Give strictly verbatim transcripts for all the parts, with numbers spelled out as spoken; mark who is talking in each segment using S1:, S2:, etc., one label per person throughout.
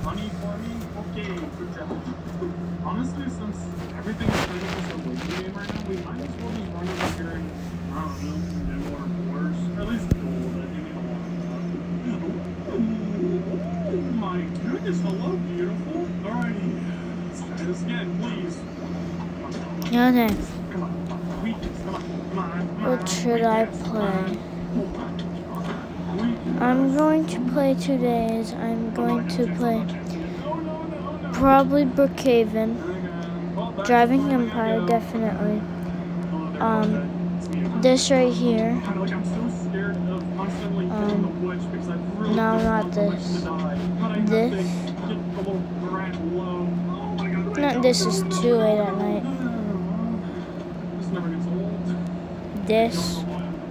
S1: honey for me? Okay, good job. Honestly, since everything is kind of just a waiting game right now, we might as well just run over here and, I don't know, get more cores. Or at least gold. I do need a lot of that. Oh my goodness, hello, beautiful. Alrighty. Let's try this again, please.
S2: Okay.
S1: Come on, come on. Weakness, come on, come on.
S2: What should I play? I'm going to play today's. I'm going to play probably Brookhaven, Driving Empire, definitely. Um, this right here. Um, no, not this. This. Not this is too late at night. This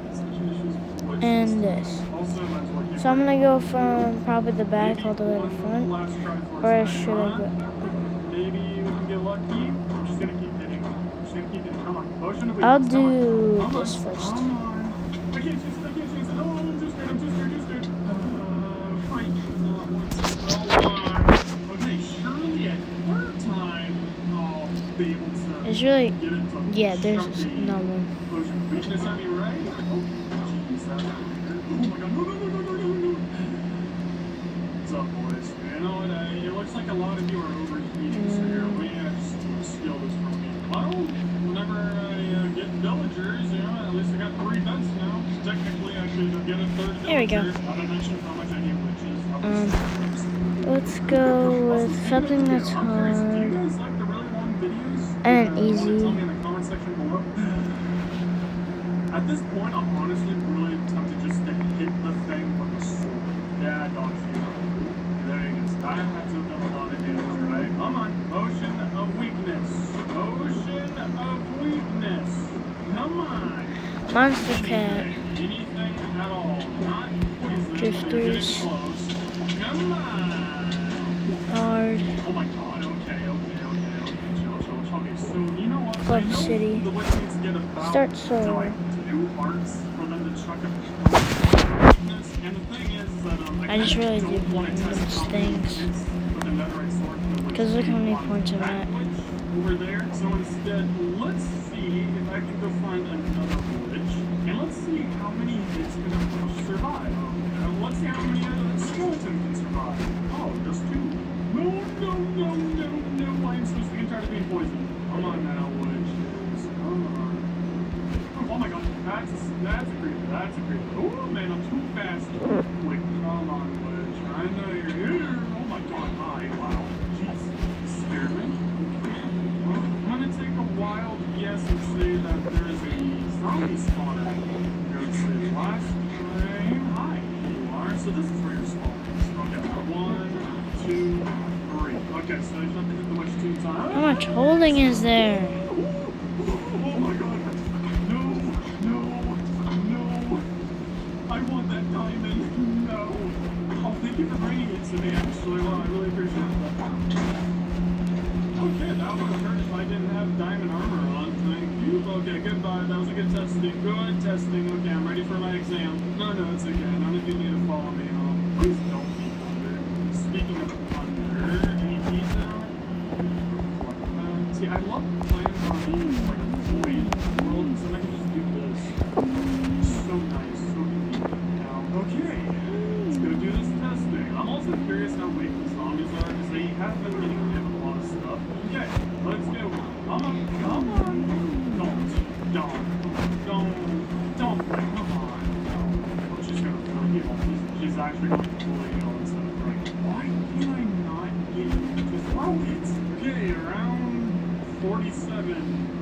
S2: and this. So I'm gonna go from probably the back all the way to the front, or should I go?
S1: Maybe we can get lucky. I'm just gonna keep hitting. I'm just gonna keep hitting. Come on. Motion of
S2: I'll
S1: weakness.
S2: do
S1: Come
S2: this
S1: on.
S2: first.
S1: Come on. I can't chase it. I can't chase it. Oh, I'm too scared. I'm too scared. Too scared. Uh, fight. Oh, okay, surely at third time, I'll be able to.
S2: It's really,
S1: get it to
S2: yeah. There's
S1: Sharky.
S2: no one.
S1: Motion of weakness on me, right? Oh, jeez. That's weird. Oh my god. No, no, no, no, no, no, no. What's up, boys? You know what? Uh, it looks like a lot of you are overheating, so here we uh, just steal this from me. Well, whenever I uh, get villagers, you know, at least I got three vets now. Technically, I should get a third villager.
S2: There we go.
S1: Not to mention how much I need witches.
S2: Um, let's go with something that's
S1: I'm curious, do you
S2: hard
S1: guys like the really long videos?
S2: and
S1: Uh,
S2: easy.
S1: Tell me in the comment section below. At this point, I'm honestly really tempted just to hit the thing with a sword. Yeah, don't you? There you go. I have to have done a lot of damage, right? Come on. Motion of weakness. Motion of weakness. Come on.
S2: Monster Cat.
S1: Anything at all. Not poison.
S2: Drifters.
S1: Close. Come on.
S2: Hard.
S1: Oh my god. Okay, okay, okay, okay. Chill, chill, chill. Okay, so you know what?
S2: Club
S1: I know
S2: City.
S1: the witch needs to get about
S2: Start solo.
S1: like two hearts for them to chuck a. And the thing is that um,
S2: I just really do
S1: don't want to test
S2: these
S1: how many
S2: things.
S1: hits with the netherite sword for the witch
S2: Because look how many
S1: on
S2: points I'm
S1: that
S2: at.
S1: witch over there. So instead, let's see if I can go find another witch, and let's see how many hits can a witch survive. And let's see how many uh, skeleton can survive. Oh, just two. No, no, no, no, no! I'm supposed to be in charge of being poisoned. Come on now, witches. Come on. Oh my god, that's a, that's a creeper, that's a creeper. Oh man, I'm too fast. Quick, come on, witch. I know you're here. Oh my god, hi, wow. Jeez, you scared me. Well, I'm gonna take a wild guess and say that there is a zombie spawner. Let's say last frame. Hi, you are. So this is where you're spawning. Okay, one, two, three. Okay, so you have to hit the witch two times.
S2: How much holding is there?
S1: Oh my god. No, no, no. I want that diamond. No. Oh, thank you for bringing it to me, actually. Well, I really appreciate that. Okay, that would have hurt if I didn't have diamond armor on. Thank you. Okay, goodbye. That was a good testing. Good testing. Okay, I'm ready for my exam. No, no, it's okay. None of you need to follow me. Oh, please don't be thunder. Speaking of thunder, any pizza? Uh, see, I love playing on like void world, so I can just do this. So nice, so convenient. Now, okay, let's go do this testing. I'm also curious how weak the zombies are, because they have been getting hit with a lot of stuff. Okay, let's go. Come on, come on. Don't, don't, don't, don't play. Come on. No. Oh, she's gonna fully heal. She's, she's actually going to fully heal instead of like, why can I not get you to throw it? Okay, around forty-seven.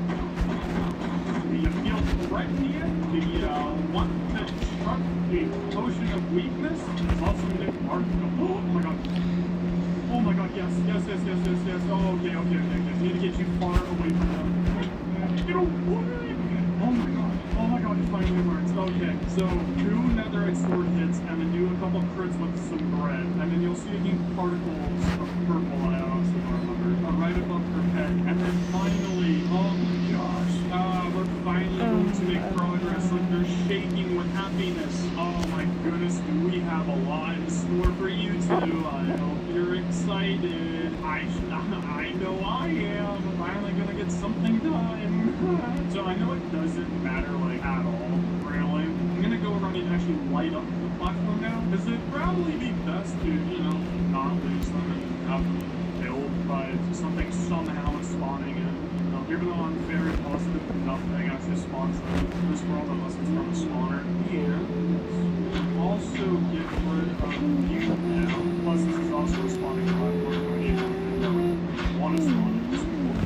S1: The feel threatening it. The uh, one that struck a potion of weakness is also Nick Mark. Oh my god. Oh my god, yes, yes, yes, yes, yes, yes. Oh, okay, okay, okay, okay. Need to get you far away from them. Get away! Oh my god. Oh my god, it finally works. Okay, so two netherite sword hits, and then do a couple crits with some bread. And then you'll see a few particles of purple, I honestly don't remember, uh, right above her head. And then finally, oh my gosh, uh, we're finally going to make progress. Like, they're shaking with happiness. Oh my goodness, we have a lot in store for you too. I hope you're excited. I, I know I am. I'm finally gonna get something done. So I know it doesn't matter, like, at all, really. I'm gonna go around and actually light up the platform now, because it'd probably be best to, you know, not lose them and have them killed by something somehow spawning in. Um, even though I'm very positive nothing actually spawns in this world unless it's from a spawner. And also get rid of you now. Plus this is also a spawning platform. I need to want to spawn in this world.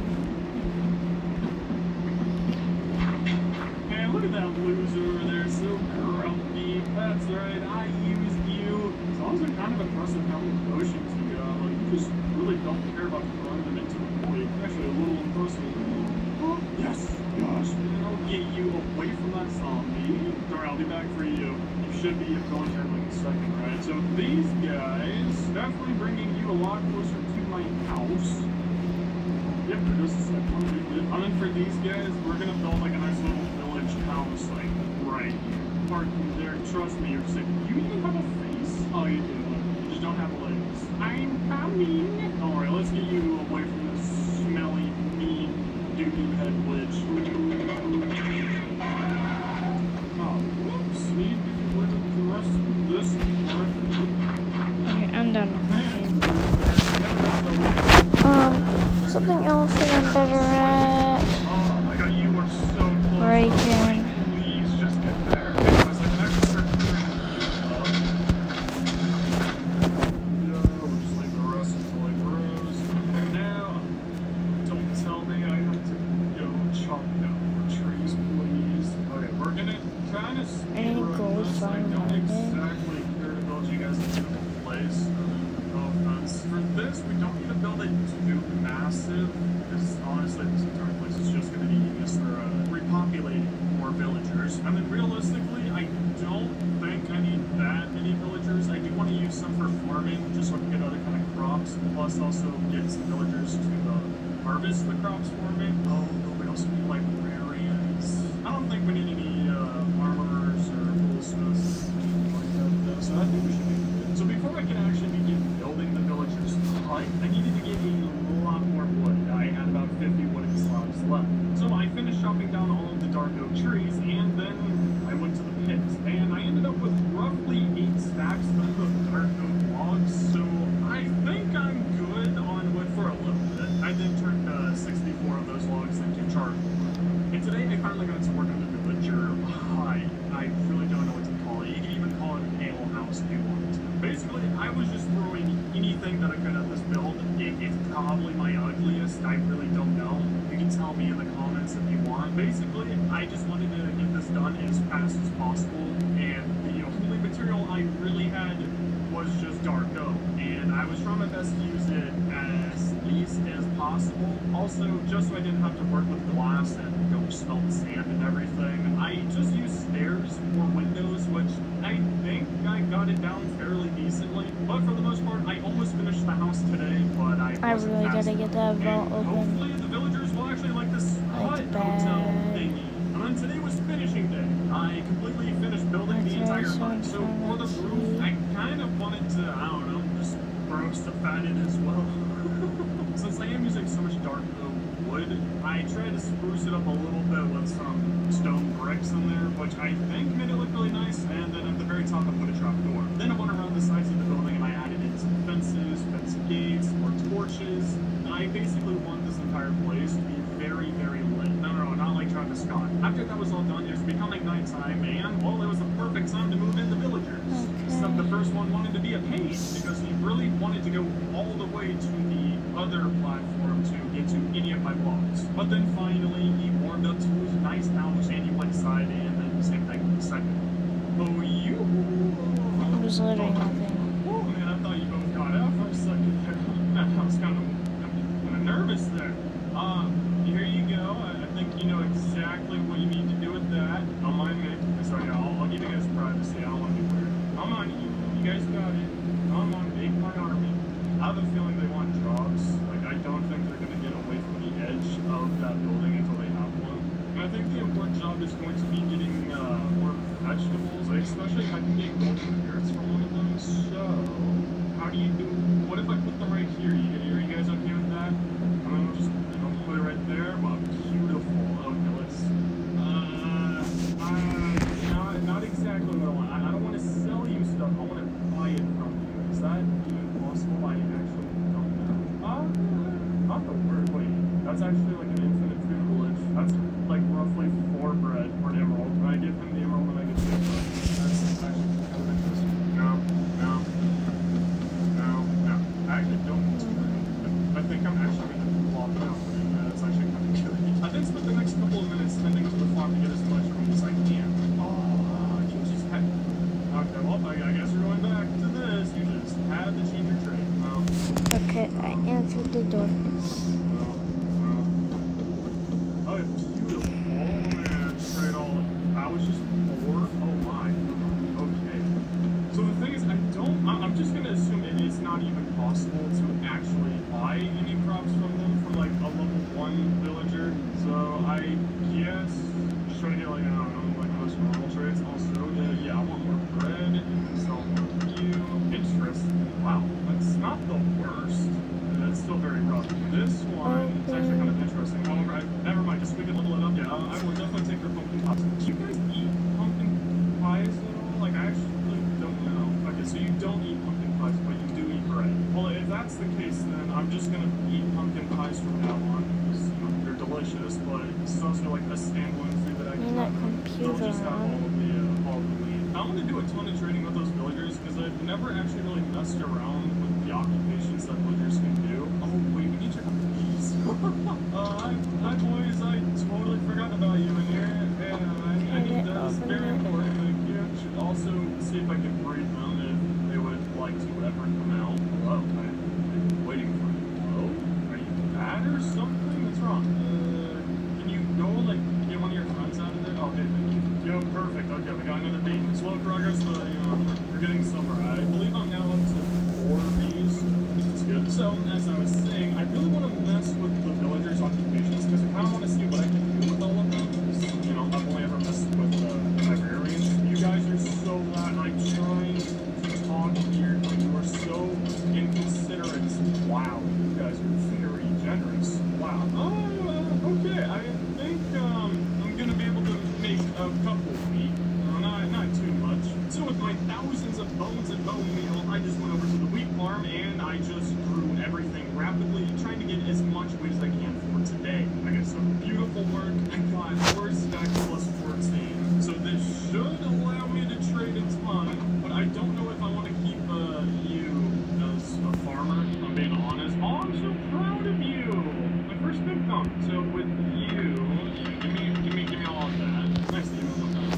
S1: Hey, look at that loser over there, so grumpy. That's right, I used you. As long as they're kind of impressive how many potions you got. Like, you just really don't care about throwing them into the void. Actually, a little impressive. Oh, yes, gosh, and I'll get you away from that zombie. Sorry, I'll be back for you. You should be going here in like a second, right? So these guys, definitely bringing you a lot closer to my house. Yep, there goes the second one. And then for these guys, we're gonna build like a nice little village house, like right here. Parking there. Trust me, you're sick. Do you even have a face? Oh, you do. You just don't have legs. I'm coming. All right, let's get you away from this smelly, mean, doo-doo head witch. Oh, whoops. Need to get rid of the rest of this part.
S2: Okay, I'm done with my game. Um, something else that I'm better at.
S1: Oh my god, you are so close.
S2: Breaking.
S1: Please just get there. I was like, I just started turning you up. No, we'll just leave the rest until it grows. And now, don't tell me I have to go chop down more trees, please. Okay, we're gonna kind of speed run this. I don't exactly care to build you guys a beautiful place. No offense. For this, we don't need to build it too massive, because honestly, this entire place is just going to be used for uh, repopulating more villagers. I mean, realistically, I don't think I need that many villagers. I do want to use some for farming, just so I can get other kind of crops, plus also get some villagers to uh, harvest the crops for me. Oh, no, we also need librarians. I don't think we need any uh, armorers or goldsmiths or anything like that, though, so I think we should be good. So before I can actually begin building the villagers' hut, I needed to get a lot more wood. I had about fifty wooden slabs left. So I finished chopping down all of the dark oak trees, and then I went to the pit, and I ended up with roughly eight stacks of dark oak logs, so I think I'm good on wood for a little bit. I then turned uh, sixty-four of those logs into charcoal. And today I finally got to work on the villager hut. I really don't know what to call it. You can even call it an ale house if you want. Basically, I was just throwing anything that I could at this build. It, it's probably my ugliest. I really don't know. You can tell me in the comments if you want. Basically, I just wanted to get this done as fast as possible. And the only material I really had was just dark oak. And I was trying my best to use it as least as possible. Also, just so I didn't have to work with glass and go smelt sand and everything, I just used stairs for windows, which I think I got it down fairly decently. But for the most part, I almost finished the house today, but I
S2: I
S1: wasn't
S2: really
S1: fast
S2: gotta get that
S1: enough.
S2: vault
S1: And
S2: open.
S1: hopefully the villagers will actually like this hut
S2: bad.
S1: hotel thingy. And then today was finishing day. I completely finised building the
S2: That's
S1: entire
S2: right,
S1: hut. So
S2: so
S1: for the roof, I kind of wanted to, I don't know, just throw stuff at it as well. Since I am using so much dark oak wood, I tried to spruce it up a little bit with some stone bricks in there, which I think made it look really nice. And then at the very top, I put a trap door. Then I went around the sides of the building and I added in some fences, fence gates, more torches. And I basically want this entire place to be very, very lit. No, no, no, not like Travis Scott. After that was all done, it was becoming nighttime, and well, it was the perfect time to move in the villagers.
S2: Okay.
S1: Except the first one wanted to be a pain because he really wanted to go all the way to the other platform to get to any of my blocks. But then finally, he warmed up to his nice house and he went inside, and then the same thing with the second one. Oh, you!
S2: It was literally nothing.
S1: Oh man, I thought you both got out for a second there. I was kind of, kind of nervous there. Um, here you go. I, I think you know exactly what you need to do with that. Don't mind me. Sorry, I'll, I'll give you guys privacy. I don't want to be weird. Come on, you, you guys got it. Come on, make my army. I have a feeling they want drops. Like, I don't think they're going to get away from the edge of that building until they have one. And I think the important job is going to be getting uh, more vegetables, like, especially if I can get golden carrots from one of them. that's actually like an infinite food glitch. That's like roughly four bread or an emerald. When I give him the emerald, then I get two bread. That's actually kind of interesting. No, no, no, no. I actually don't. I think I'm actually going to block it out. Yeah, that's actually kind of good. I think spend the next couple of minutes spending to the farm to get as much room as I can. Oh, you just had. Okay, well, I, I guess we're going back to this. You just had to change your trade. Well.
S2: Okay, I answered the door.
S1: Well, well. Oh, beautiful. Oh, man. Trade all. I was just four. Oh, my. Okay. So the thing is, I don't. I, I'm just going to assume it is not even possible to actually buy any crops from them from like a level one villager. So I guess just trying to get like, I don't know, like most normal trades. Also, uh, yeah, I want more bread. Sell more of you. Interesting. Wow, that's not the worst. That's still very rough. This one is actually kind of interesting. However, I, never mind, just we can level it up. Yeah, I will definitely take your pumpkin pies. Do you guys eat pumpkin pies at all? Like, I actually don't know. Okay, so you don't eat pumpkin pies, but you do eat bread. Well, if that's the case, then I'm just gonna eat pumpkin pies from now on. Because, you know, they're delicious, but it's also like a standalone food that I can have. They'll just have all of the, uh, all of the meat. I want to do a ton of trading with those villagers because I've never actually really messed around with the occupations that villagers can do. Oh, wait, we need your bees. uh, hi, hi, boys. I totally forgot about you in here. Yeah, I, I need those. Very important. Thank you. Should also see if I can breed them if they would like to ever come out. Hello. I'm waiting for you. Hello? Are you bad or something? What's wrong? Uh, can you go, like, get one of your friends out of there? Oh, hey, thank you. Yo, perfect. Okay, we got another bee. Slow progress, but, you know, we're getting somewhere. I believe I'm now up to four bees. That's good. So, as I was saying, I really want to mess with the villagers' occupations because I kind of want to see what I can do with all of them. You know, I've only ever messed with uh, librarians. You guys are so loud, and I'm trying to talk here, but you are so inconsiderate. Wow, you guys are very generous. Wow. Oh, okay. I think um, I'm going to be able to make a couple meat. Uh, not, not too much. So with my thousands of bones and bone meal, I just went over to the wheat farm and I just grew everything rapidly, trying to get as much weight as I can for today. I got some beautiful work. I got four stacks plus fourteen. So this should allow me to trade a ton, but I don't know if I want to keep uh, you as a farmer, if I'm being honest. Oh, I'm so proud of you! My first income. So with you, give me, give me, give me all of that. Nice to you.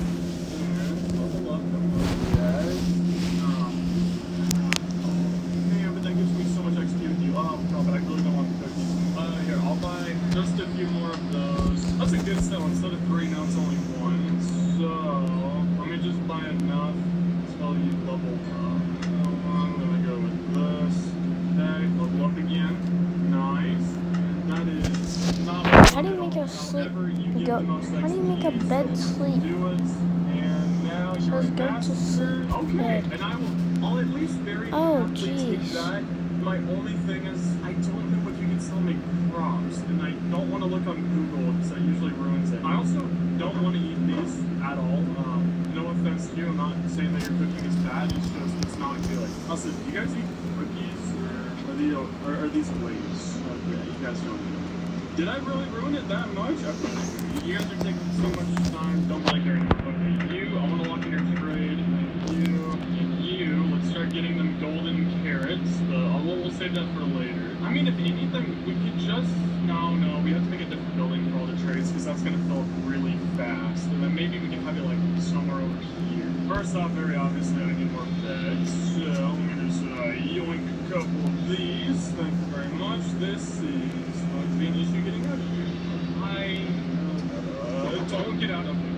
S1: Just a few more of those. That's a good sell. Instead of three, now it's only one. So, let me just buy enough until you level up. So, I'm gonna go with this. Okay, level up again. Nice. That is not
S2: How do you make a sleep?
S1: you
S2: Go. How do you make a bed sleep?
S1: Do it. And now
S2: So
S1: you're
S2: go to sleep.
S1: Okay,
S2: Bed.
S1: and I will, I'll at least very
S2: Oh,
S1: happily take
S2: jeez.
S1: that. My only thing is, I don't know if you can still make crops, and I don't want to look on Google because that usually ruins it. I also don't want to eat these at all. Um, no offense to you, I'm not saying that your cooking is bad, it's just, it's not good. Also, do you guys eat cookies, or are, the, or are these Lay's? Okay, you guys don't eat them. Did I really ruin it that much? Okay, you guys are taking so much time, don't like it anymore. Okay, you, I want to lock in your trade, and you, and you, let's start getting them golden carrots. Uh, we'll, we'll save that for later. I mean, if anything, we could just... No, no, we have to make a different building for all the trades, because that's going to fill up really fast. And then maybe we can have it, like, somewhere over here. First off, very obviously, I need more beds. So, let me just uh, yoink a couple of these. Thank you very much. This is going to be an issue getting out of here. I... Uh, don't get out of here.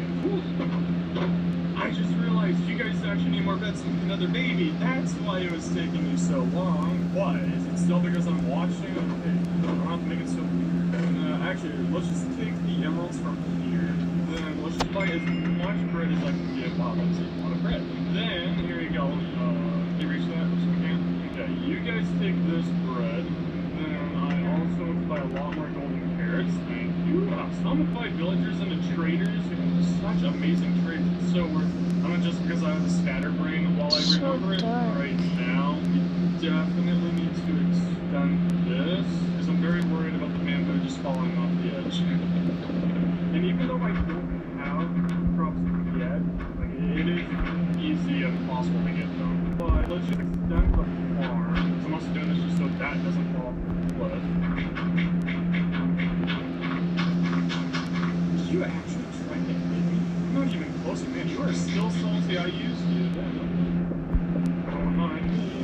S1: I just realized you guys actually need more beds than another baby. That's why it was taking you so long. What? Is it still because I'm watching? Okay, I don't have to make it so weird. Uh, actually, let's just take the emeralds from here. Then let's just buy as much bread as I can get. Wow, that's a lot of bread. Then, here you go. Uh, can you reach that? Yes, we can. Okay, you guys take this bread. Then I also want to buy a lot more golden carrots. Thank you. Wow, zombified villagers and the traders. Such amazing trades. It's so worth it. I mean, just because I have a scatterbrain while I
S2: So
S1: remember it
S2: dark.
S1: right now, we definitely need to extend this because I'm very worried about the man just falling hat doesn't fall off the cliff. Did you actually try to hit me? Not even close, man. You are still salty. I used you. Oh my.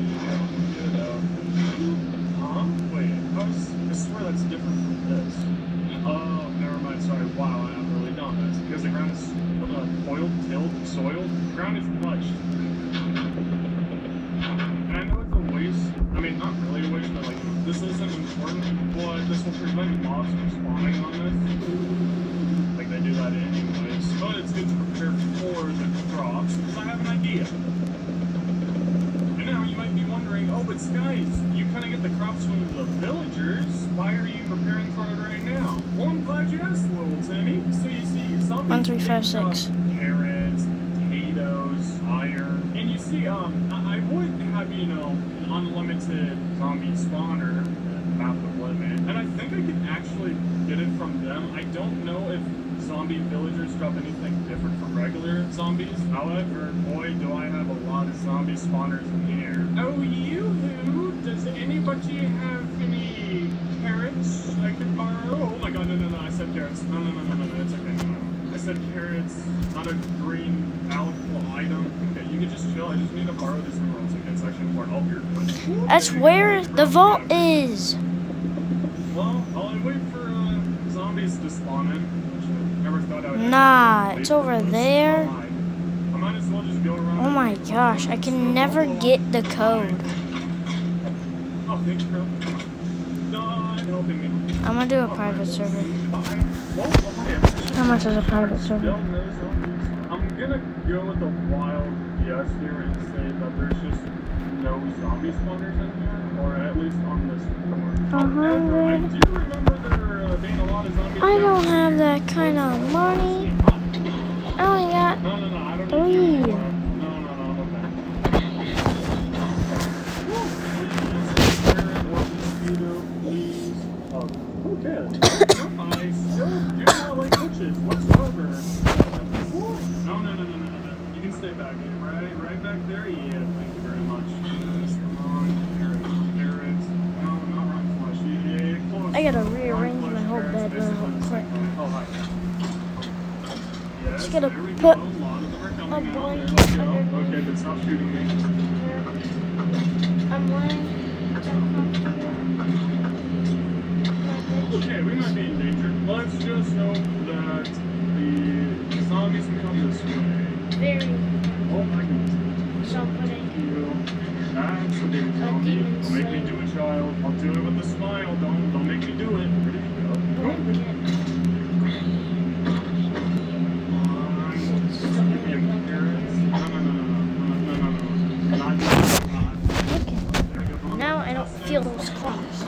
S1: Huh? Wait. I, was, I swear that's different from this. Oh, never mind. Sorry. Wow, I'm really dumb. That's because the ground is uh, oiled, tilled, soiled. The ground is touched. And I know it's a waste. I mean, not really a waste, but like, this isn't important, but this will prevent mobs from spawning on this. Like, they do that anyways. But it's good to prepare for the crops, because I have an idea. And now you might be wondering, oh, but Skies, you kind of get the crops from the villagers. Why are you preparing for it right now? Well, I'm glad you asked, little Timmy. So you see, some
S2: One, three, five, six.
S1: Carrots, potatoes, iron. And you see, um, I, I would have, you know, an unlimited zombie spawner, map of limit. And I think I could actually get it from them. I don't know if zombie villagers drop anything different from regular zombies. However, boy, do I have a lot of zombie spawners in here. Oh, you who? Does anybody have any carrots I could borrow? Oh my god, no, no, no, I said carrots. No, no, no, no, no, no, it's okay, no, no. I said carrots, not a green palatable item. Okay, you can just chill. I just need to borrow this emerald. Okay, it's actually important. Oh, here.
S2: That's where the vault is.
S1: Well, I'll wait for uh, zombies to spawn in. Never thought I would
S2: Nah, it's over there.
S1: I might as well just go around.
S2: Oh my gosh, I can never get the code.
S1: Oh, thanks, bro. God helping me.
S2: I'm gonna do a private server. How much is a private server?
S1: I'm gonna go with a wild guess here and say that there's just no zombie spawners in here, or at least on this floor. However, I do remember there uh, being a lot of zombies.
S2: I don't have that kind of money. I only got
S1: No, no, no, I don't
S2: three.
S1: need you. No, no, no, I'm okay. Oh, okay. I still do not like witches whatsoever. No, no, no, no, no, no. You can stay back in, right? Right back there? Yeah, thank you very much. Yes, come on. Carrots, carrots. No, not rotten flesh. Yeah, close.
S2: I gotta rearrange my whole bed real quick.
S1: Oh, hi. Yes,
S2: Just gotta
S1: there we
S2: put
S1: go. A lot of them are coming
S2: a
S1: out.
S2: blanket
S1: There we go.
S2: underneath.
S1: Okay, but stop shooting me.
S2: I'm laying.
S1: Okay, we might be in danger. Let's just hope that the zombies can come this way.
S2: Very.
S1: Oh my goodness.
S2: So I'm putting
S1: You. That's a big
S2: a
S1: zombie.
S2: demon
S1: Don't make me
S2: slayer.
S1: do it, child. I'll do it with a smile. Don't don't make me do it. Where did you go?
S2: blanket. Okay. Now I don't feel those claws.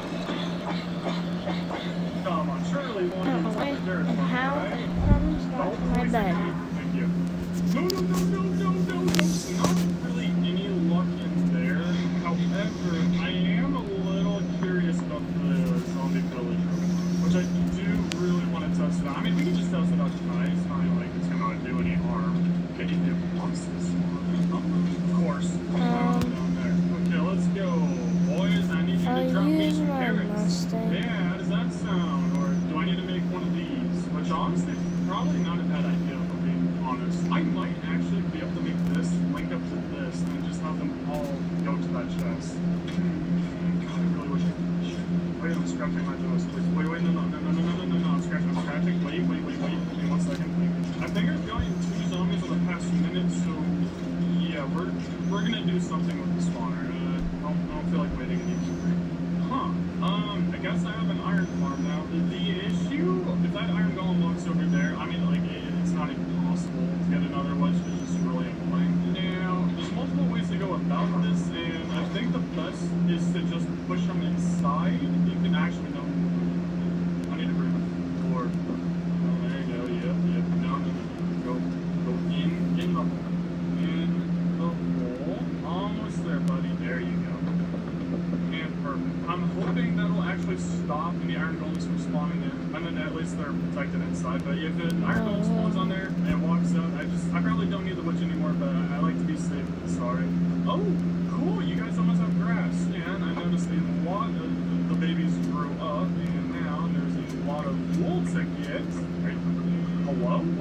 S1: Come on, surely one
S2: I don't know
S1: is
S2: why
S1: up there,
S2: and how
S1: right?
S2: it comes off my bed.
S1: Thank you. No, no, no, no, no, no, no. Not really any luck in there. However, I am a little curious about the zombie villager, which I do really want to test it out. I mean, we can just test it out tonight. It's not like it's going to do any harm. Okay, it wants this one. Of course.
S2: Um,
S1: Down there. Okay, let's go. Boys, I need you to
S2: I'll
S1: drop me
S2: use
S1: some
S2: my
S1: carrots.
S2: Mustang.
S1: Yeah, how does that sound? Or do I need to make one of these? Which honestly, probably not a bad idea, if I'm being honest. I might actually be able to make this link up to this and just have them all go to that chest. God, I really wish I could. Wait, I'm scratching my nose. Please. Wait, wait, no, no, no, no, no, no, no, no, I'm scratching, I'm scratching. Wait, wait, wait, wait. Give me one second. I think I've gotten two zombies in the past minute, so yeah, we're we're gonna do something with the spawner. Uh, I, don't, I don't feel like waiting anymore. Huh. Um, I guess I have an iron farm now. The, the issue, if that iron golem looks over there, I mean, like, it, it's not impossible to get another one. It's just really annoying. Now, there's multiple ways to go about this, and I think the best is to just push them inside. You can actually, no. I need to bring the floor. Oh, there you go. Yep, yep. No, no, no. Go, go in, in the hole. In the hole. Almost there, buddy. There you go. And perfect. I'm hoping that'll actually stop any iron golems from spawning in. And then at least they're protected inside. But if an iron golem spawns on there and walks out, I just, I probably don't need the witch anymore, but I, I like to be safe than sorry. Oh, cool. You guys almost have grass. And I noticed the water,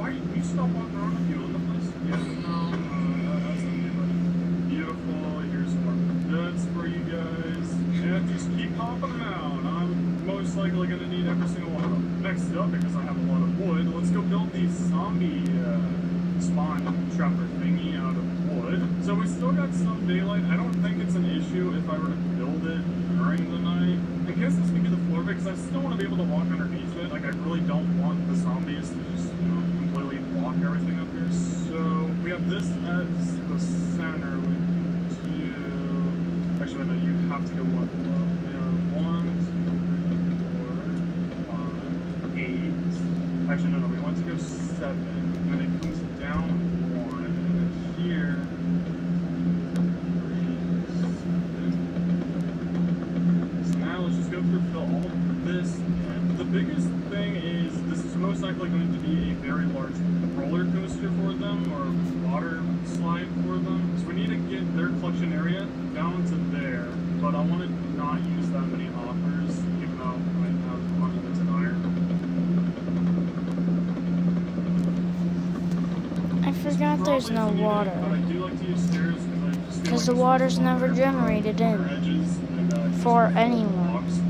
S1: Why did you stop walking around with you in the place? Yeah, no, uh, that's okay, buddy. Beautiful. Here's some more bits for you guys. And just keep popping them out. I'm most likely going to need every single one of them. Next up, because I have a lot of wood, let's go build the zombie uh, spawn trapper thingy out of wood. So we still got some daylight. I don't think it's an issue if I were to build it during the night. I guess this could be the floor because I still want to be able to walk underneath it. Like, I really don't want the zombies to just, you know, completely block everything up here. So we have this as the center. We do... Actually, no, you have to go one below. There are one, two, four, five, eight. Actually, no, no, we want to go seven. And then it comes down one. And then here... Fill all of this in. The biggest thing is this is most likely going to be a very large roller coaster for them or water slide for them. So we need to get their collection area down to there, but I want to not use that many hoppers, even though I have unlimited iron.
S2: I forgot there's no water.
S1: But I do like to use stairs
S2: because the water's never generated in for anyone.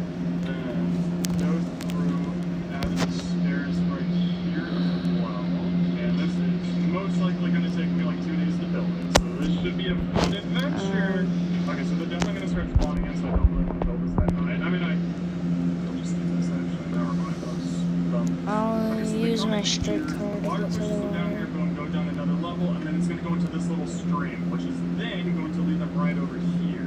S2: My straight card
S1: water pushes them down here, going go down another level, and then it's going to go into this little stream, which is then going to lead them right over here.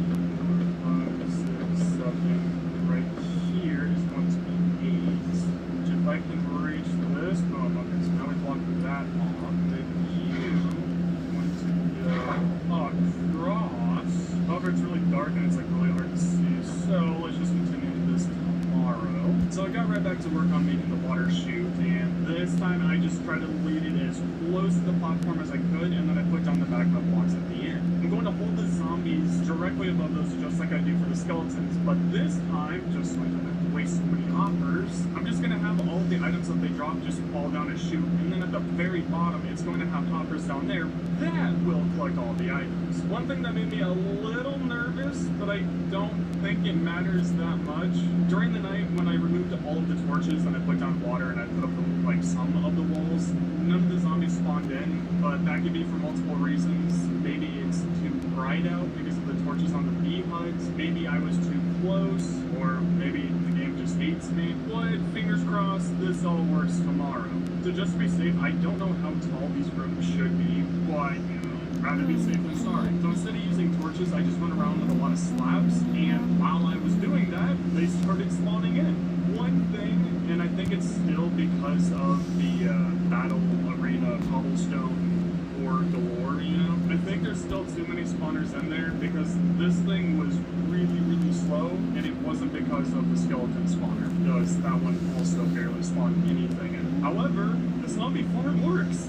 S1: Five, six, seven, right here is going to be eight. Which if I can reach this, oh, okay, so now we block that off. Then you going to go across. However, it's really dark and it's like really hard to see, so let's just continue this tomorrow. So I got right back to work on making the water chute, and this time I just try to lead it as close to the platform as I could, and then I put down the background blocks at the end. I'm going to hold the zombies directly above those just like I do for the skeletons, but this time, just so I don't have to waste so many hoppers, I'm just going to have all the items that they drop just fall down a chute, and then at the very bottom it's going to have hoppers down there that will collect all the items. One thing that made me a little nervous, but I don't think it matters that much, during the night when I removed all of the torches and I put down water and I put up the, like some of the walls, none of the zombies spawned in, but that could be for multiple reasons. Maybe it's too bright out because of the torches on the bee huts, maybe I was too close, or maybe the game just hates me. But fingers crossed this all works tomorrow. So just to be safe, I don't know how tall these rooms should be, but you know, rather be safe than sorry. So instead of using torches, I just went around with a lot of slabs, and while I was doing that, they started spawning in. One thing, and I think it's still because of the uh, battle arena cobblestone or galore, you know? I think there's still too many spawners in there because this thing was really, really slow, and it wasn't because of the skeleton spawner, because that one also barely spawned anything in. However, the zombie farm works.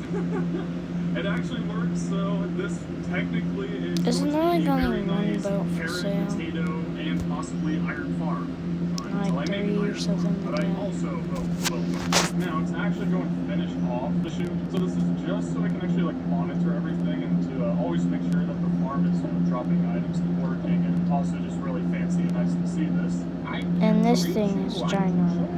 S1: It actually works, so this technically is
S2: Isn't
S1: going
S2: there
S1: to
S2: like
S1: be a
S2: only
S1: very
S2: one
S1: nice
S2: boat for
S1: carrot,
S2: sale?
S1: potato, and possibly iron farm.
S2: Like three or something
S1: But
S2: like
S1: I
S2: that.
S1: also will, will now it's actually going to finish off the chute. So this is just so I can actually like monitor everything and to uh, always make sure that the farm is you know, dropping items and working, and also just really fancy and nice to see this. I
S2: And this thing is ginormous.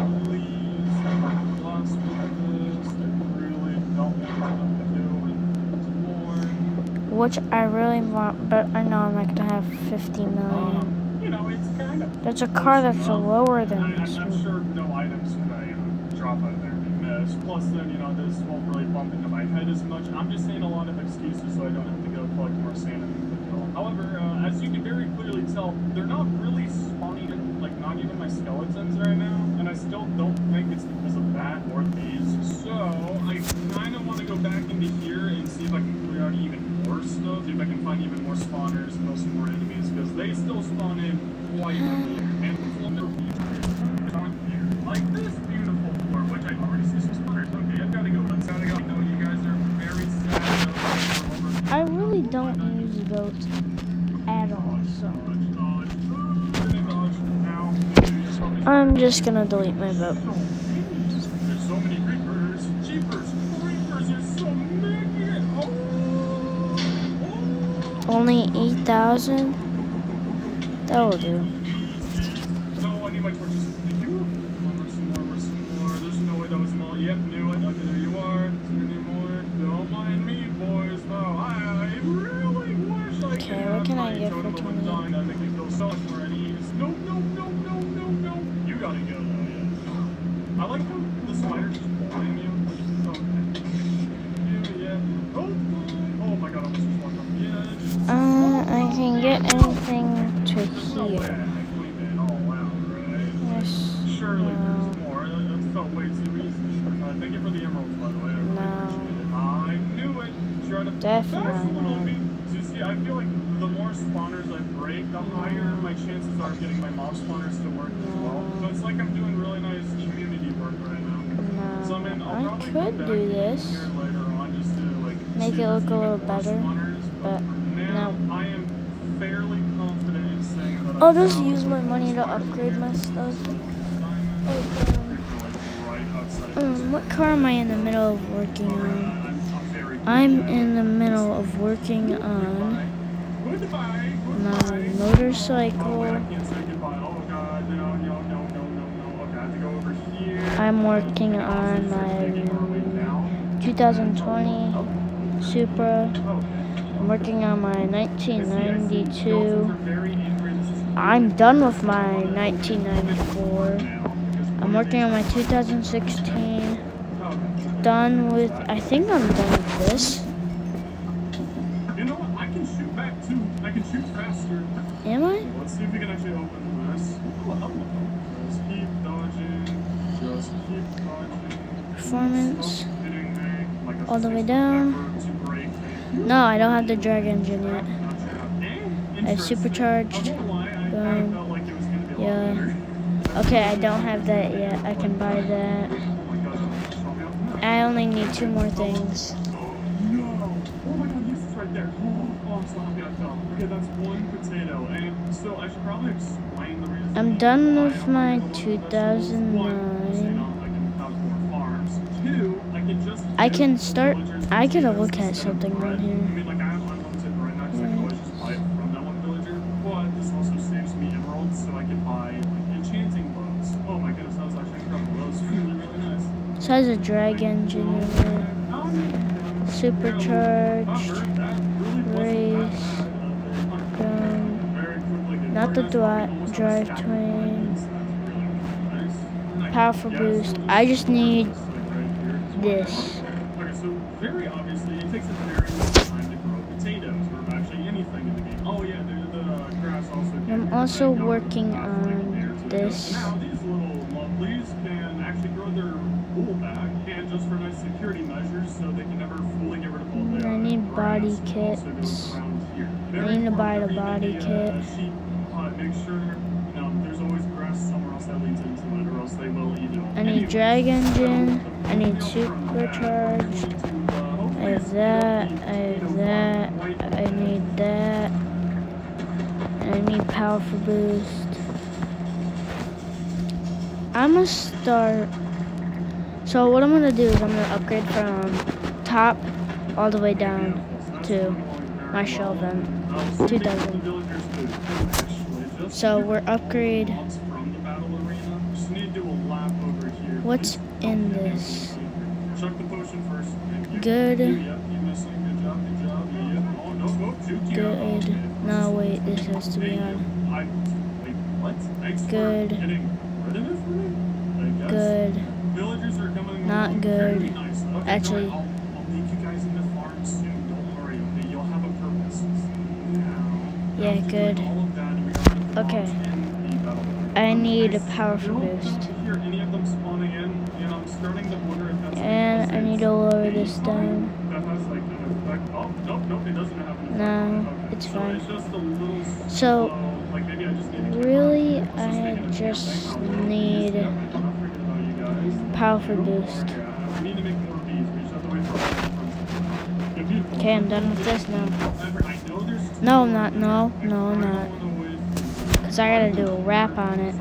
S2: Which I really want, but I know I'm not gonna have fifty million.
S1: Um, you know, it's kind of
S2: There's a car that's lower than
S1: I,
S2: this
S1: I'm
S2: one.
S1: sure no items can I uh, drop out of there and miss. Plus, then you know this won't really bump into my head as much. I'm just saying a lot of excuses so I don't have to go collect more sand and the hill. However, uh, as you can very clearly tell, they're not really spawning in, like not even my skeletons right now, and I still don't think it's because of that or these. So I kind of want to go back into here and see if I can clear out even more stuff, see if I can find even more spawners, kill some more enemies, because they still spawn in quite a bit. And like this beautiful floor, which I already see some spawners. Okay, I've got to go. Let's gotta go. I know you guys are very sad.
S2: I really don't use boats at all, so I'm just gonna delete my boat.
S1: There's so many creepers. Jeepers
S2: Only eight thousand? That will do.
S1: So I need my torches. Thank you. More, some more, more, some more. There's no way that was small. Yep, knew it. Okay, there you are. Is there any more? Don't mind me, boys. Though I really wish I
S2: Okay,
S1: could
S2: what
S1: have
S2: can
S1: my
S2: I get for
S1: totem of
S2: twenty?
S1: undying. I think we feel so much more at ease. No, no, no, no, no, no. You gotta go though, yeah. I like how the spider's just blowing you. Okay. You, yeah. Oh, oh my god, I almost just walked off the edge.
S2: Uh, I can get anything to here. Yes.
S1: Surely
S2: No.
S1: there's more. That, that felt way too easy. Uh, thank you for the emeralds, by the way. I really
S2: No.
S1: appreciate it. I knew it. Try to
S2: Definitely
S1: little
S2: not.
S1: bit. So you see, I feel like the more spawners I break, the higher my chances are of getting my mob spawners to work as well. So it's like I'm doing really nice community work right now.
S2: No.
S1: So I mean, I'll
S2: I
S1: probably
S2: could
S1: come back
S2: do
S1: in
S2: this.
S1: here later on just to like
S2: Make
S1: see
S2: it
S1: if
S2: look
S1: there's
S2: a little
S1: even more
S2: better,
S1: spawners,
S2: but
S1: for now,
S2: no.
S1: I am fairly confident in saying that
S2: I'll
S1: I
S2: just
S1: found
S2: use my money to
S1: spiders in
S2: upgrade
S1: here.
S2: my stuff.
S1: Right outside of
S2: Um, what car am I in the middle of working on?
S1: I'm, I'm very
S2: I'm in the middle of working on
S1: Goodbye.
S2: my
S1: Goodbye. Oh, wait,
S2: motorcycle.
S1: I can't say goodbye. Oh god, no, no, no, no, no, no. Okay, I have to go over here.
S2: I'm working on my twenty twenty Supra. I'm working on my nineteen ninety-two. I'm done with my nineteen ninety-four. I'm working on my two thousand sixteen. Done with, I think I'm done with this.
S1: You know what? I can shoot back too. I can shoot faster.
S2: Am I?
S1: Let's see if we can actually open this. Oh, hello. Just keep dodging. Just keep dodging.
S2: Performance.
S1: Stop hitting me like a
S2: All the way
S1: six
S2: down.
S1: effort to break me.
S2: No, I don't have the drag engine yet. I have
S1: Interesting.
S2: supercharged.
S1: I won't lie, I kind of
S2: Boom.
S1: felt like it was going to be a lot
S2: Yeah.
S1: better.
S2: Okay, I don't have that yet. I can buy that.
S1: Oh my god, show me up.
S2: I only need two more things.
S1: No! Oh my god, yes, it's right there. Oh, oh, I'm so happy I fell. Okay, that's one potato. And so I should probably explain the reason.
S2: I'm done
S1: why
S2: with
S1: I'm
S2: my
S1: doing the
S2: two
S1: little
S2: thousand
S1: vegetables. One, so, you know,
S2: nine.
S1: I can have more farms. Two, I can just
S2: I
S1: give
S2: can start,
S1: villagers
S2: I gotta
S1: potatoes
S2: look at
S1: instead of
S2: something
S1: bread.
S2: on here.
S1: I mean, like, I have unlimited bread now because I can always just buy it from that one villager. But this also saves me emeralds, so I can buy like, enchanting bows. Oh my goodness, that was actually incredible. That was really, really nice.
S2: This has a drag engine in it. Supercharged. Race. Um, not the dri drive train. Powerful boost. I just need this.
S1: Okay, so very obviously it takes a very long time to grow potatoes or actually anything in the game. Oh yeah, the, the grass also.
S2: I'm also working on this.
S1: Now these little lovelies can actually grow their wool back, and just for nice security measures, so they can never fully get rid of all the.
S2: I need
S1: uh,
S2: body
S1: grass also goes
S2: kits.
S1: around here.
S2: I
S1: Very
S2: need to buy the
S1: important
S2: body
S1: that the, uh,
S2: kit.
S1: sheep, uh, make sure you know there's always grass somewhere else that leads into it, or else they will eat it.
S2: I need drag engine. I need supercharged. I have that. I have that. I need that. And I need powerful boost. I'm gonna start. So what I'm gonna do is I'm gonna upgrade from top all the way down to my shelving. two thousand. So we're upgrade. What's in this? Good. Good. No, wait, this has to be on. Good. Good. Not good. Actually. Yeah, good. Okay. I need a powerful boost. And I need to lower this down. No, it's fine. So, really, I just need powerful boost. Okay, I'm done with this now. No, I'm not. No, no, I'm not. Because I gotta do a wrap on it.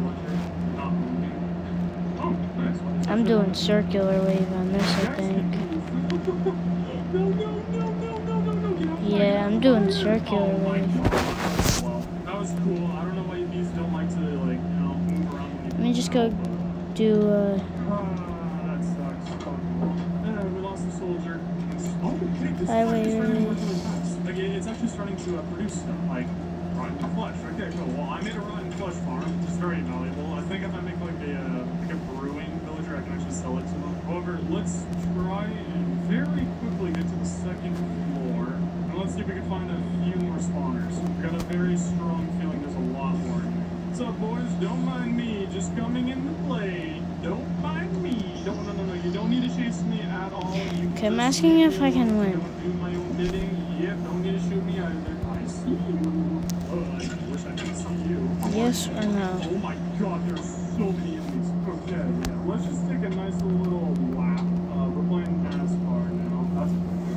S2: I'm doing circular wave on this, I think. Yeah, I'm doing circularly.
S1: Well, that was cool. I don't know why these don't like to, like, you know, move around when you
S2: Let me just go do, uh...
S1: Ah, that sucks. Oh, yeah, we lost a soldier. Oh, hey, this is
S2: Highway
S1: actually starting to work
S2: race.
S1: really fast. Like, it- it's actually starting to uh, produce stuff, like rotten flesh. Okay, cool. Well, I made a rotten flesh farm, which is very valuable. I think if I make, like, a, uh, like a brewing villager, I can actually sell it to them. However, let's try and very quickly get to the second floor, and let's see if we can find a few more spawners. I've got a very strong feeling there's a lot more. What's up, boys? Don't mind me, just coming in to play. Don't mind me. Don't, no, no, no, you don't need to chase me at all. You
S2: Okay, I'm
S1: just
S2: asking
S1: need
S2: if I
S1: to
S2: can win.
S1: do my own bidding. Yep, don't need to shoot me either. I see you. Oh, I wish I could see you.
S2: Yes or no?
S1: Oh my god, there's so many enemies. Okay, yeah, let's just take a nice little lap. Uh, we're playing NASCAR now. That's...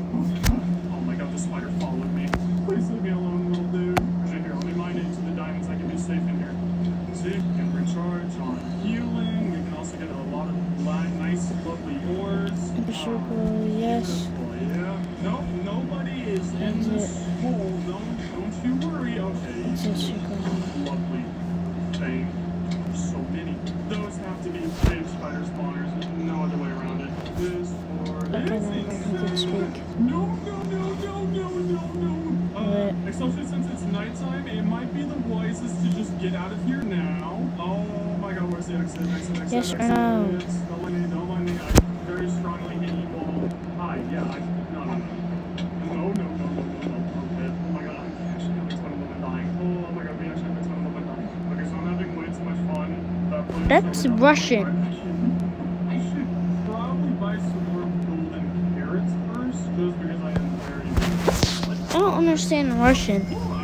S1: Oh my god, the spider followed me. Please leave me alone, little dude. Right here, let me mine into the diamonds. I can be safe in here. See, we can recharge on healing. We can also get a lot of nice, lovely ores.
S2: Circle, yes.
S1: Yeah. No, nobody is in this hole. Don't, don't you worry. Okay.
S2: It's a circle.
S1: Lovely thing. There's so many. Those have to be cave spider spawners. There's no other way around it. This or
S2: Okay,
S1: it's
S2: now I can
S1: insane.
S2: speak.
S1: No, no, no, no, no, no, no. Uh, especially since it's nighttime, it might be the wisest to just get out of here now. Oh my god, where's the exit? Exit, exit,
S2: Yes
S1: exit.
S2: or no?
S1: Don't let me, don't let me. I very strongly hit you all. Hi, yeah, I. No, no, no. No, no, no, no, no, no. Okay. Oh my god, I'm actually having fun with my dying. Oh my god, we actually having fun with my dying. Okay, so I'm having way too much fun. That
S2: That's Russian.
S1: I should probably buy some more golden carrots first, just because I am very.
S2: I don't understand Russian.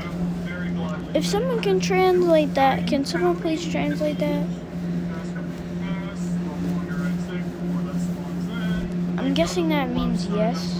S2: If someone can translate that, can someone please translate that? I'm guessing that means yes.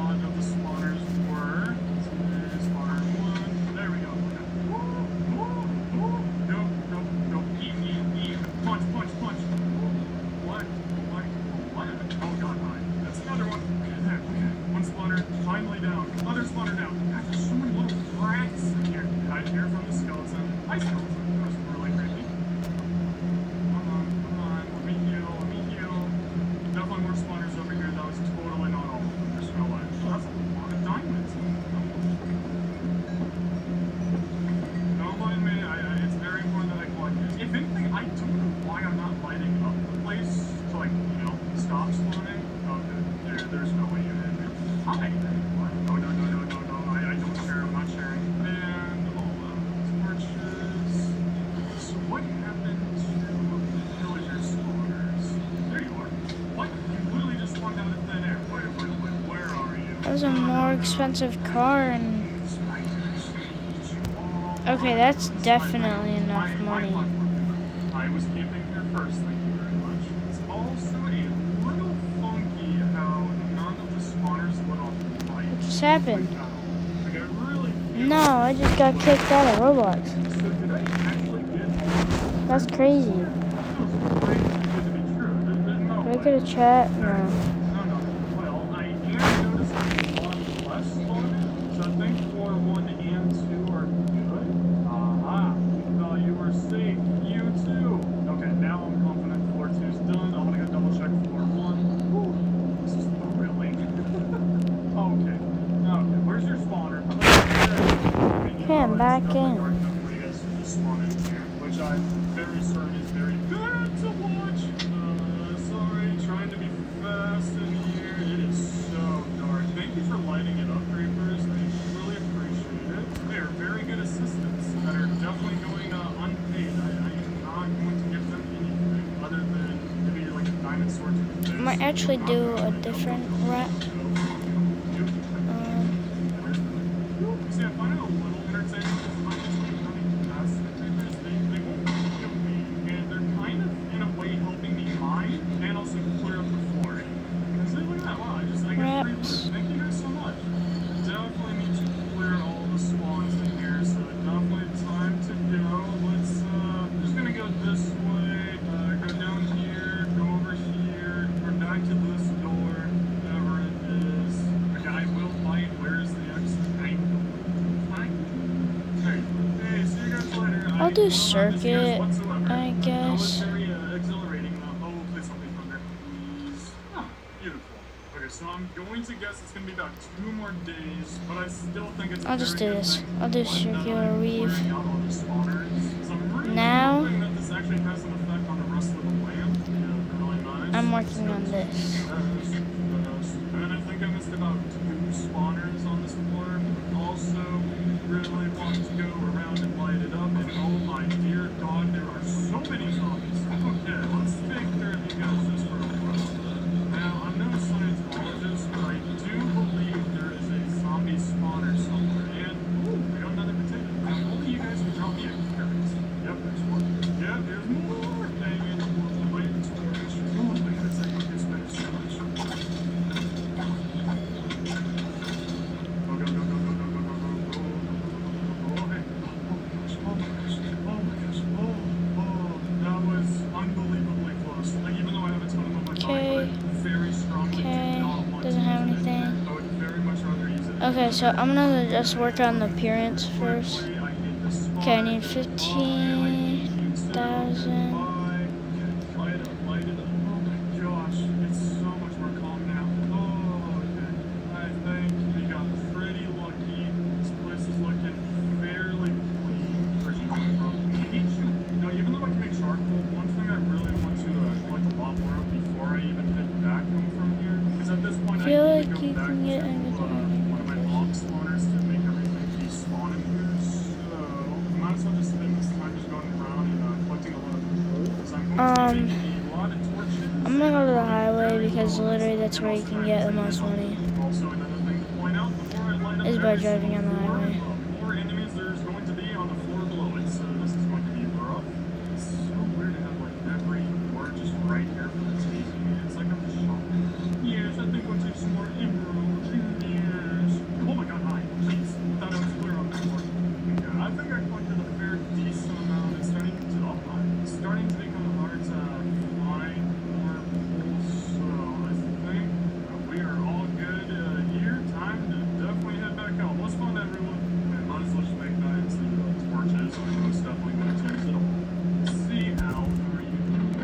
S2: That was a more expensive car, and okay, that's definitely enough money.
S1: I was camping here first, thank you very much. It's also a little funky how none of the spawners lit off the light.
S2: What just happened?
S1: Like, I really
S2: No, I just got kicked out of Roblox.
S1: So did I actually get
S2: That's crazy. Do I get a chat? No.
S1: No, no. Well, I am noticing a lot less spawning, so I think floor one and two are good. Aha. No, you were safe. You too. Okay, now I'm confident floor two's done. I'm gonna go double check floor one. Ooh, this is thrilling. Okay. Okay, where's your spawner?
S2: Okay, I'm back in.
S1: Which I'm very certain is very good to watch. Uh, sorry, trying to be fast in here. It is so dark. Thank you for lighting it up, creepers. I really appreciate it. They are very good assistants that are definitely going uh, unpaid. I, I am not going to give them anything other than maybe like a diamond sword to the face.
S2: I might actually do a different rap.
S1: See, I find it a little entertaining to find something running past the creepers. They, they won't kill me, and they're kind of, in a way, helping me mine and also clear up the floor. Because look at that, wow, I just, I got three loot. Thank you guys so much. Definitely need to clear all the spawns in here, so definitely time to go. Let's, uh, I'm just gonna go this way, uh, go down here, go over here, we're back to this door, whatever it is.
S2: do circuit, I guess.
S1: Very uh, exhilarating. Uh, oh, please help me from there, please. Ah, beautiful. Okay, so I'm going to guess it's going to be about two more days, but I still think it's.
S2: I'll just do this.
S1: Thing.
S2: I'll do circular weave. Now, I'm working on this.
S1: And I think I missed about two spawners on this floor. Also, really want to go around and light it up. And oh my dear God, there are so many zombies. Okay, let's take care of you guys just for a while. Now, I'm no Scientologist, but I do believe there is a zombie spawner somewhere. And, ooh, I got another potato. Now, only you guys can drop me a carrot. Yep, there's one. Yep, there's more. Dang it. Wait, torch. Oh my God, it's like this better so much. Go, go, go, go, go, go, go, go, go, go. Oh, hey. Oh my gosh. Oh my gosh. Oh, oh. That was unbelievably close. Like, even though I have a ton of them on my phone, I very strongly do not want to
S2: doesn't have
S1: use it.
S2: anything.
S1: I would very much rather use it.
S2: Okay, so I'm gonna just work on the appearance first. Okay, I need fifteen thousand.
S1: Light it up, light it up. Oh my gosh, it's so much more calm now. Oh, okay. I think we got pretty lucky. This place is looking fairly clean. Where's you coming from? Now, even though I can make charcoal, one thing I really want to uh, collect a lot more of before I even head back home from here is at this point I,
S2: I feel
S1: need
S2: like
S1: to go
S2: you
S1: back
S2: can get
S1: to uh, one of my log spawners to make everything despawn in here. So, I might as well just spend this time just going around and uh, collecting a lot of coal. So I'm going
S2: Um,
S1: to be making a lot of torches.
S2: I'm gonna go to the highway because literally that's where you can get the most money.
S1: Also, another thing to point out before I light up
S2: Is by
S1: every
S2: driving on the
S1: single floor,
S2: highway.
S1: uh, more enemies there's going to be on the floor below it. So this is going to be rough. It's so weird to have like every door just right here for the T V. It's like I'm just shopping. Yes, I think we'll take some more emeralds. Yes. Oh my God, hi. Jeez. Thought I was clear on the floor. Yeah, I think I collected a fair decent amount. It's starting to oh, it's starting to become hard to find more pools. So I think uh, we are all good uh, here. Time to definitely head back out. What's fun, everyone? Man, might as well just make that into uh, torches. I'm most definitely going to use it all. See, Al, how are you?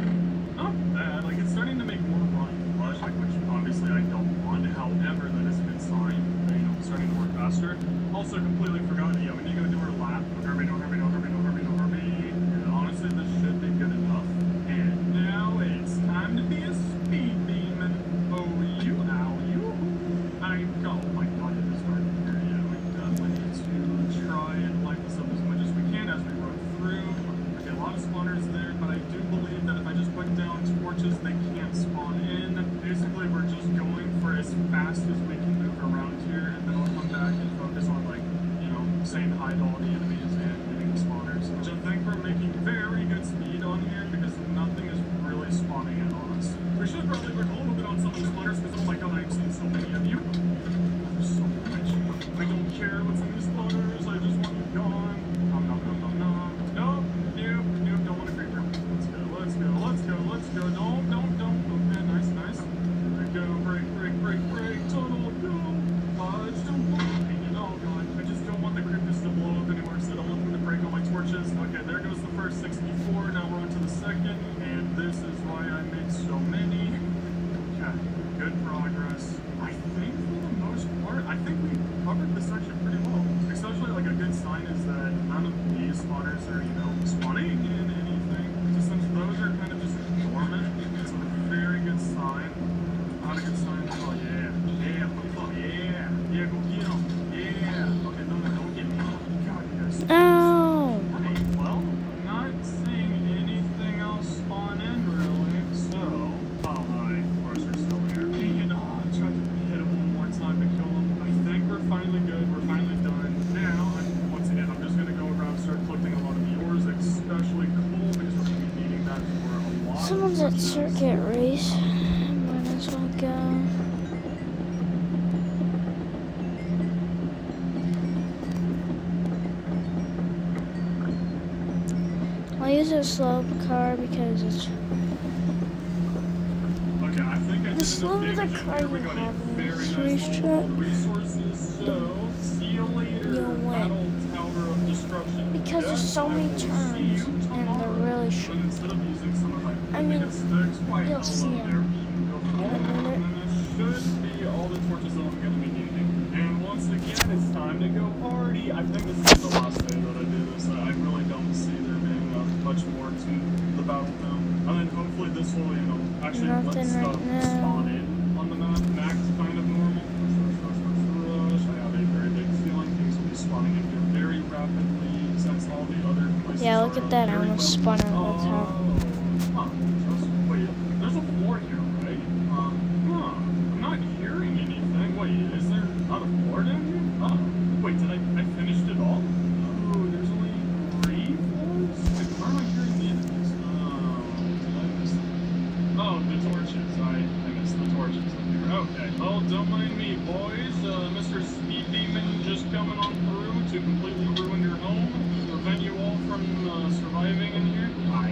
S1: Not bad. Like, it's starting to make more running flush, like, which obviously I don't want. However, that is a good sign. You know, it's starting to work faster. Also, completely forgot. Yeah, we need to go do our lap. Hurry, no, hurry, no, hurry, no, hurry, no, hurry. And honestly, this should be good enough. And now it's time to be a speed demon. Oh, you, Al, you. I oh my God, it is dark here. Yeah, we definitely need to try and light this up as much as we can as we run through. Okay, a lot of spawners there, but I do believe that if I just put down torches, they can't spawn in. Basically, we're just going for as fast as we can move around here, and then I'll come back and focus on, like, you know, saying hi to all the enemies and hitting spawners, which I think we're making very good speed on here because nothing is really spawning in on us. We should probably work a little bit on some of the spawners because, oh my God, I've seen so many of you. There's so much. I don't care what's in these spawners. I just want you gone. Nom, nom, nom, nom, nom. Nope, nope, nope, don't want a creeper. Let's go, let's go, let's go, let's go. Don't, don't, don't. Okay, nice, nice. There we go. Break, break, break, break. Total, go. Fudge, don't blow up. Oh God, I just don't want the creepers to blow up anymore, so I don't want them to break all my torches. Okay, there goes the first sixty-four. Now we're on to the second, and this is why I made so many. Okay, good progress. I think for the most part, I think we covered this section pretty well. Especially, like, a good sign is that none of these spawners are, you know, spawning in anything. So since those are kind of just dormant, it's a very good sign. Not a good sign. Oh yeah, yeah, oh yeah, yeah, go get 'em. Yeah. Okay, no, no, don't get me. God, you guys.
S2: Oh!
S1: Okay, well, I'm not seeing anything else spawn in, really. So, oh, hi. Of course, they're still here. And, oh, I tried to hit him one more time to kill him. I think we're finally good. We're finally done. Now, I'm, once again, I'm just going to go around and start collecting a lot of the ores, especially coal, because we're going to be needing that for a lot.
S2: Someone's at circuit race. Might as well go. I'll use a slow car because it's.
S1: Okay, I think I
S2: The slower the car you have in this racetrack,
S1: resources. So, see you later,
S2: you'll win.
S1: Battle Tower of Destruction. destruction.
S2: Because there's so many turns, and they're really short.
S1: Instead of using some of my
S2: I mean,
S1: sticks, why
S2: you'll see
S1: hello there.
S2: them.
S1: And that should be all the torches that I'm going to be needing. And once again, it's time to go party. I think this is the last day that I do this. I really don't see there being uh, much more to the battle now. And then hopefully this will, you know, actually
S2: Nothing
S1: let stuff
S2: right
S1: spawn in on the map. Max kind of normal. Rush, rush, rush, rush. I have a very big feeling things will be spawning in here very rapidly since all the other places
S2: Yeah, look
S1: are,
S2: at that.
S1: uh,
S2: I
S1: very
S2: almost
S1: close.
S2: spun out. That's how.
S1: Oh, huh. Just, wait, there's a floor here, right? Um, huh. I'm not hearing anything. Wait, is there not a floor down here? Oh, wait, did I, I finished it all? Oh, there's only three floors? Wait, where am I hearing the enemies? Oh, did I miss them? Oh, the torches. I, I missed the torches up here. Okay, well, don't mind me, boys. Uh, Mister Speed Demon just coming on through to completely ruin your home, prevent you all from uh, surviving in here. Hi.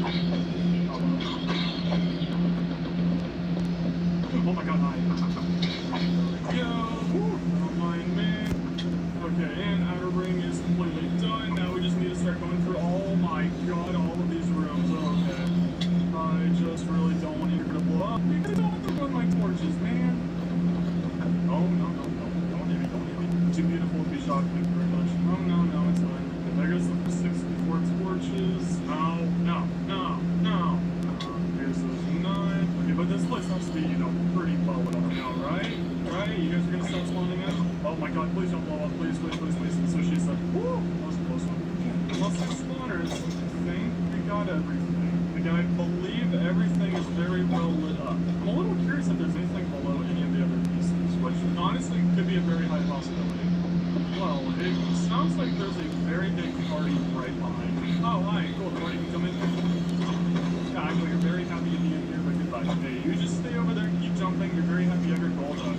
S1: Oh my god, hi. Yo, don't mind me. Okay, and outer ring is completely done. Now we just need to start going through, oh my god, all of these rooms. Okay. I just really don't want you to blow up because I don't want to run my torches, man. Oh, no, no, no. Don't hit me, don't hit me. Too beautiful to be shocked, thank you very much. Oh, no, no, it's fine. Okay, there goes the sixty-four torches. No, no, no, no. Uh, here's those nine. Okay, but this place has to be, you know, pretty low enough now, right? Right? You guys are gonna start spawning in? Oh my god, please don't blow up. Please, please, please, please. So she said, woo! That was a close one. Unless the spawners think they got everything. Again, I believe everything is very well lit up. I'm a little curious if there's anything below any of the other pieces, which honestly could be a very high possibility. Well, it sounds like there's a very big party right behind me. Oh, hi, cool, the party can come in here. Yeah, I know you're very happy to be in here, but goodbye. Hey, you just stay over there and keep jumping. You're very happy you have your gold up.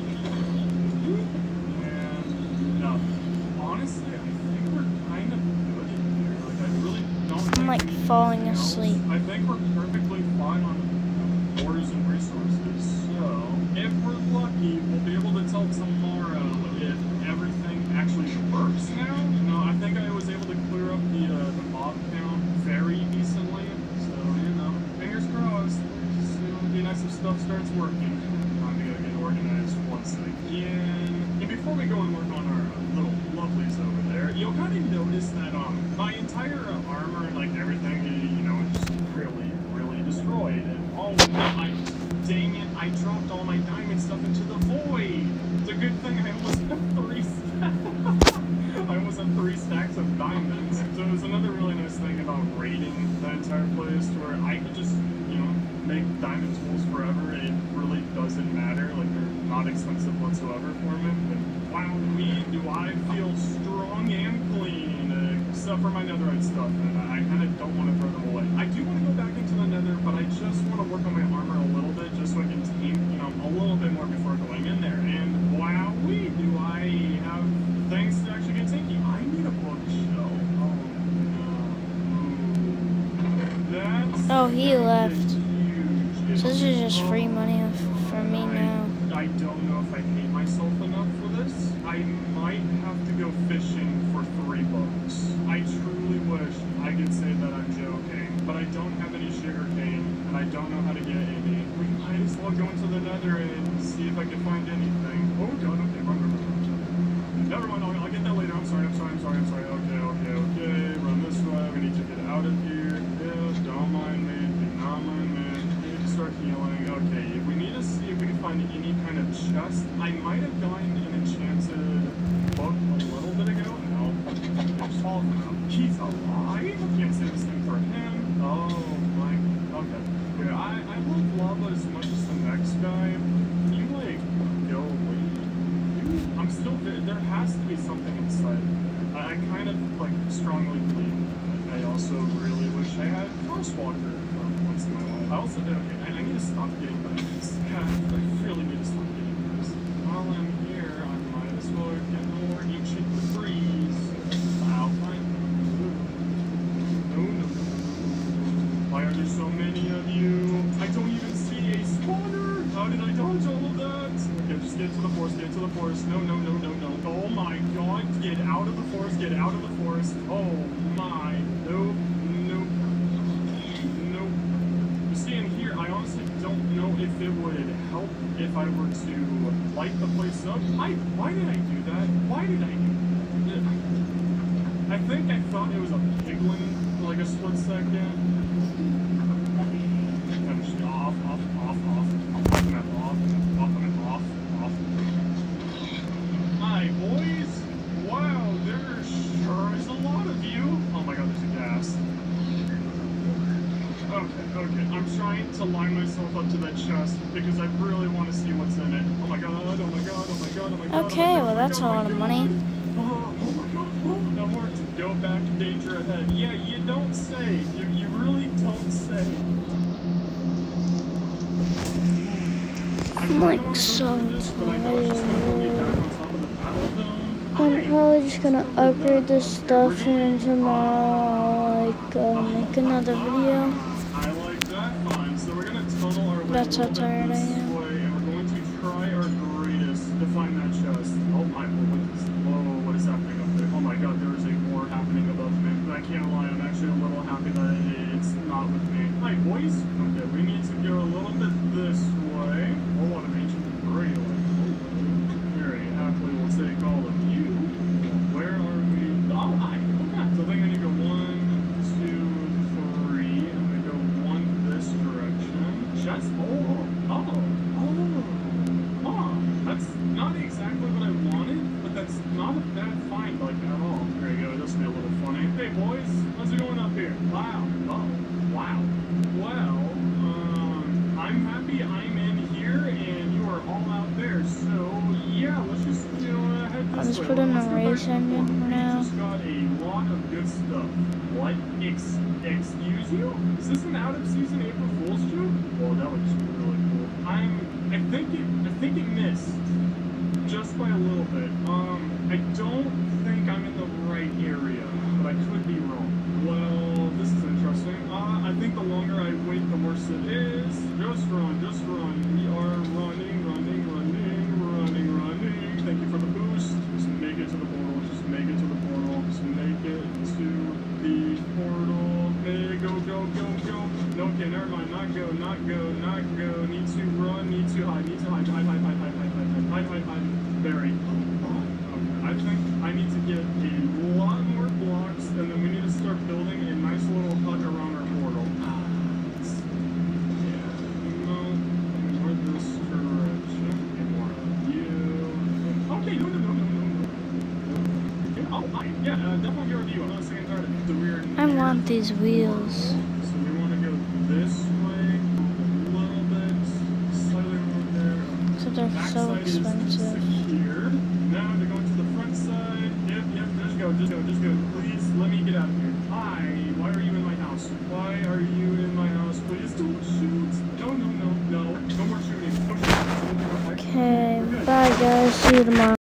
S1: And, no, honestly, I think we're kind of good in here. Like, I really don't
S2: I'm like falling asleep.
S1: I think we're perfectly fine on ores and resources. So, if we're lucky, we'll be able to tell tomorrow if everything actually works now. You know, I think I was able to clear up the, uh, the mob count very decently. So, you know, fingers crossed. Just, you know, it'd be nice if stuff starts working. Time to go get organized once again. And before we go and work on our uh, little lovelies over there, you'll kind of notice that um my entire uh, armor and like everything, you know, is just really, really destroyed. And oh no, I, dang it, I dropped all my diamond stuff into the void. It's a good thing I almost had three stacks. I almost had three stacks of diamonds. So it was another really nice thing about raiding the entire place, where I could just, you know, make diamond tools forever. It really doesn't matter. Like, they're not expensive whatsoever for me. But wow, me, do I feel strong and clean, uh, except for my netherite stuff. And I kind of don't want to throw them away. I do want to go back into the nether, but I just want to work on my armor a little bit, just so I can tank, you know, a little bit more before going in there. And wow, we do I have things to actually get tanky. I need a bookshelf. Oh no. That's
S2: Oh, he left.
S1: huge.
S2: So this is just free money for me now.
S1: I don't know if I hate myself enough for this. I might have to go fishing for three bucks. I truly wish I could say that I'm joking, but I don't have any sugar cane, and I don't know how to get any. We might as well go into the nether and see if I can find anything. Oh god, okay, run, run, run, run. Never mind, I'll, I'll get that later. I'm sorry, I'm sorry, I'm sorry, I'm sorry. Okay, okay, okay. Run this way. We need to get out of here. Yes, don't mind me. Do not mind me. We need to start healing. Okay, we need to see if we can find any kind of chest. I might have gotten an enchanted book a little bit ago. No. It's all he's alive? Can't say the same for him. Oh my. Okay. Yeah, I, I love lava as much as the next guy. Can you, like, go away? I'm still there. There has to be something inside. I, I kind of, like, strongly believe that. I also really wish I had Crosswalker for once in my life. I also, okay, I, I need to stop getting this. Yeah, I really need to stop getting this. While I'm here, I might as well get more ancient debris. I'll find no, no, no. Why are there so many of you? I don't even see a spawner. How did I dodge all of that? Okay, just get into the forest, get into the forest. No, no, no, no, no. Oh my god, get out of the forest, get out of the forest. Oh my. Nope, nope, nope. You see in here, I honestly don't know if it would help if I were to light the place up. I, why did I do that? Why did I do that? I think I thought it was a piglin for like a split second. I'm just off, off, off, off. Off, off, off, off, off. Hi, boys. Wow, there sure is a lot of you. Oh my god, there's a gas. Okay, okay. I'm trying to line myself up to that chest because I really want to see what's in it. Oh my god, oh my god, oh my god, oh my god.
S2: Okay,
S1: oh my god,
S2: well that's
S1: oh
S2: a
S1: my
S2: lot of
S1: god.
S2: money.
S1: Oh, oh my god, oh, that worked. Go back, danger ahead. Yeah, you don't say. You, you really don't say.
S2: I'm like so tired. I'm probably just gonna upgrade this stuff and tomorrow, like, uh, make another video.
S1: I like that. Fine. So we're gonna tunnel our way
S2: That's
S1: a
S2: how
S1: little
S2: tired
S1: bit
S2: I
S1: this
S2: am.
S1: way, and we're going to try our greatest to find that chest. Oh my, what is, whoa, what is happening up there? Oh my god, there is a war happening above me. But I can't lie, I'm actually a little happy that it's not with me. Hi, boys. Okay, we need to go a little bit this way. A lot of ancient debris. Like, very happily we'll take all of you. Where are we? Oh, hi. Okay. So I think I need to go one, two, three. I'm gonna go one this direction. Chest. Oh, oh, oh, oh. That's not exactly what I wanted, but that's not a bad find, like at all. There you go. This will be a little funny. Hey, boys, how's it going up here? Wow. Oh, wow. Well, um, I'm happy I'm in here and you are all out there. So yeah, let's just you know uh, head this
S2: I'll just
S1: way.
S2: put in
S1: Let's
S2: a
S1: go back
S2: race
S1: to the
S2: engine
S1: farm.
S2: for
S1: We
S2: now.
S1: just got a lot of good stuff. What? Ex excuse you? Is this an out of season April Fool's joke? Well, that looks really cool. I'm. I think it. I think it missed just by a little bit. Um, I don't think I'm in the right area, but I could be wrong. Well, this is interesting. Uh, I think the longer I wait, the worse it is. Just run, just run. We are running, running, running, running, running. Thank you for the boost. Just make it to the portal. Just make it to the portal. Just make it to the portal. Hey, go, go, go, go. No, okay, never mind. Not go, not go, not go. Need to run, need to hide, need to hide, hide, hide, hide, hide, hide, hide, hide, hide, hide. Very. Okay, I think I need to get a lot more blocks, and then we need to start building a nice little hut around our portal. Yeah, no, more this direction. Get more of you. Okay, no, no, no, no, no, no. Okay, oh, hi. Yeah, uh, definitely your review. I'm not saying tired of the weird.
S2: I want these wheels.
S1: So we want to go this way, a little bit, slightly over there.
S2: So they're so
S1: Backside is
S2: expensive.
S1: secure. Now they're going to the front side. Yep, yep, just go, just go, just go. Please, let me get out of here. Hi, why are you in my house? Why are you in my house? Please don't shoot. No, no, no, no. No more shooting. No shooting.
S2: Okay, bye guys. See you tomorrow.